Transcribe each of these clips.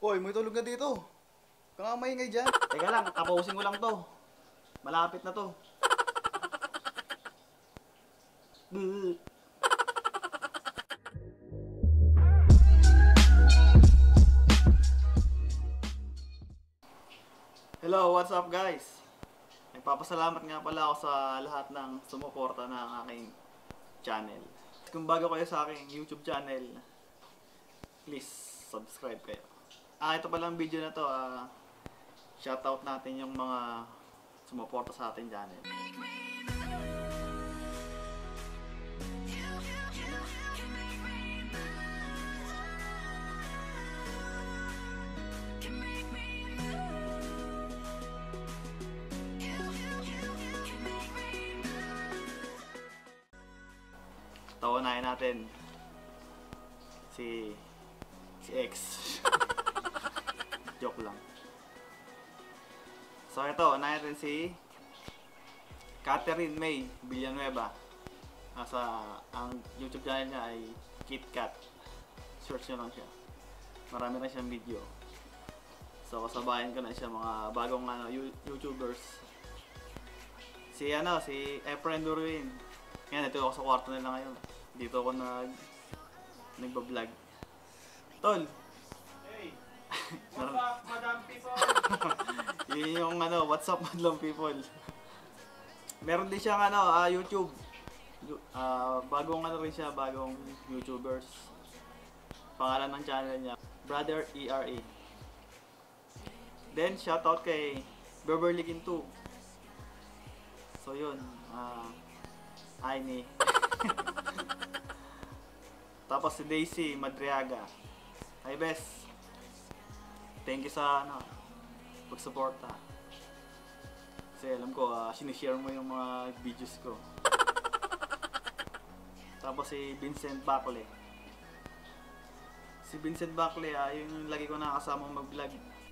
Hoy, may tulog na dito. Kaya nga maingay dyan. Teka lang, tapusin ko lang to. Malapit na to. Hello, what's up guys? Nagpapasalamat nga pala ako sa lahat ng sumuporta ng aking channel. Kung bago kayo sa aking YouTube channel, please subscribe kayo. Ito pala ang video na to. Shoutout natin yung mga sumuporta sa ating channel. Tawanahin natin si X. Joke lang. So ito, unahin natin si Catherine May Villanueva. Ang YouTube channel niya ay KitKat. Search nyo lang siya. Marami na siyang video. So kasabayan ko na siya mga bagong YouTubers. Si Efren Duruin. Yan, ito ako sa kwarto nila ngayon. Dito ako nagbablog. Tol! Hey! What's up, Madam People? Yun yung what's up, Madam People? Meron din siyang YouTube. Bagong rin siya, bagong YouTubers. Pangalan ng channel niya, Brother ERA. Then, shoutout kay Beverly Kintu. So yun, Aini. Tapos si Daisy Madriaga. Hi Bes. Thank you sa pagsuporta. Kasi alam ko sinishare mo yung mga videos ko. Tapos si Vincent Bacle. Si Vincent Bacle yung lagi ko nakasama mag-vlog.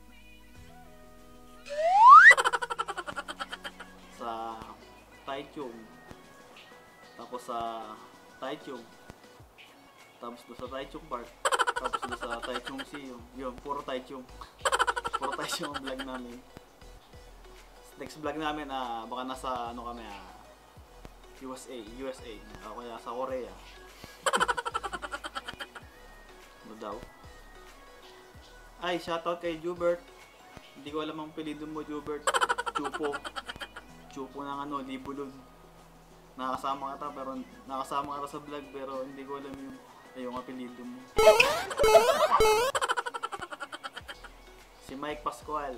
Sa Taichung. Tapos sa Taichung. Tapos doon sa Taichung Park. Tapos doon sa Taichung Sea. Yun, puro Taichung. Puro Taichung ang vlog namin. Next vlog namin, baka nasa kami, USA. O kaya sa Korea. Ano daw? Ay, shoutout kay Jubert. Hindi ko alam ang apelyido mo, Jubert. Chupo ng Libulon. Nakasama ka sa vlog pero hindi ko alam yung apelyido mo. Si Mike Pascual.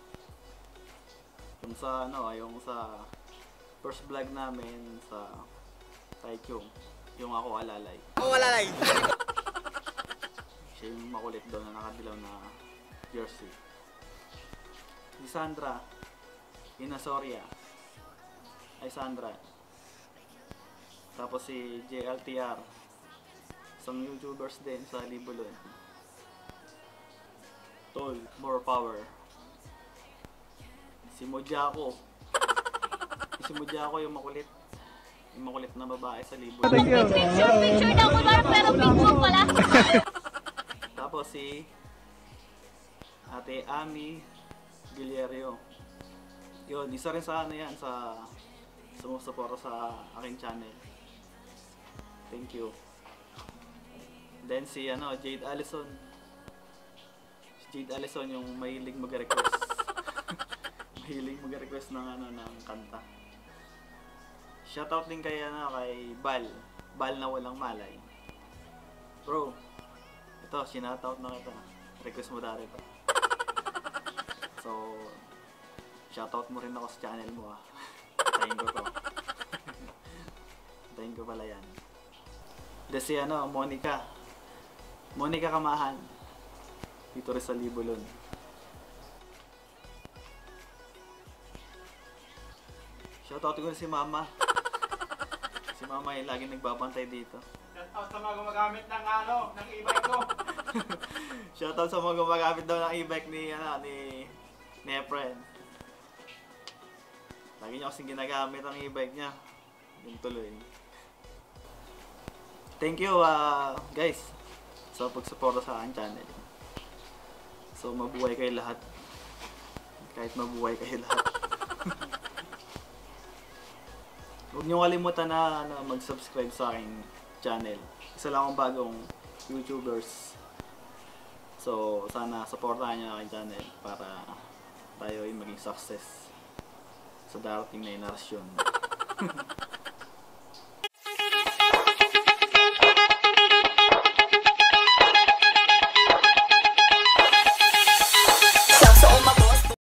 Yung sa first vlog namin sa Taichung. Yung ako alalay. Siya yung makulit daw na nakadilaw na jersey. Si Sandra Inasoria. Ay Sandra. Tapos si JLTR. Some YouTubers din sa Libulon. Tol, more power. Si Mojako. Si Mojako yung makulit. Yung makulit na babae sa Libulon. Picture daw ko pero big mo pala. Tapos si Ate Ami Gilerio. Yun, isa rin sa sa sumusuporta sa aking channel. Thank you. Then si Jade Allison. Si Jade Allison yung mahilig mag-request. Mahilig mag-request ng kanta. Shoutout din kay Bal. Bal na walang malay. Bro, ito sinoutout na kita. Request mo dati pa. So, shoutout mo rin ako sa channel mo Tayin ko to. Tayin ko pala yan. Then si Monica Kamahan. Dito rin sa Libulon. Shoutout ko si Mama. Si Mama yung laging nagbabantay dito. Shoutout sa mga gumagamit ng e-bike ko. Shoutout sa mga gumagamit daw ng e-bike ni Efren. Lagi niya kasing ginagamit ang e-bike niya. Yung tuloy. Thank you guys sa pagsuporta sa aking channel. So mabuhay kayo lahat. Kahit mabuhay kayo lahat. Huwag niyo kalimutan na mag-subscribe sa aking channel. Isa lang akong bagong YouTubers. So sana supportahan niyo ang aking channel para tayo ay maging success sa darating na henerasyon.